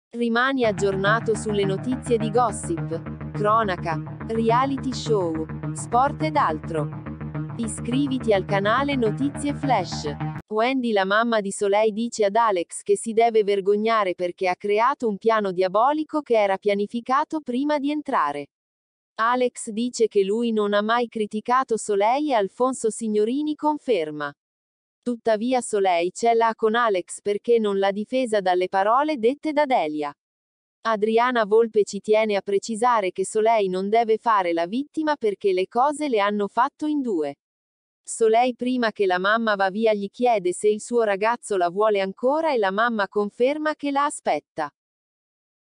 Rimani aggiornato sulle notizie di gossip, cronaca, reality show, sport ed altro. Iscriviti al canale Notizie Flash. Wendy, la mamma di Soleil, dice ad Alex che si deve vergognare perché ha creato un piano diabolico che era pianificato prima di entrare. Alex dice che lui non ha mai criticato Soleil e Alfonso Signorini conferma. Tuttavia Soleil ce l'ha con Alex perché non l'ha difesa dalle parole dette da Delia. Adriana Volpe ci tiene a precisare che Soleil non deve fare la vittima perché le cose le hanno fatto in due. Soleil, prima che la mamma va via, gli chiede se il suo ragazzo la vuole ancora e la mamma conferma che la aspetta.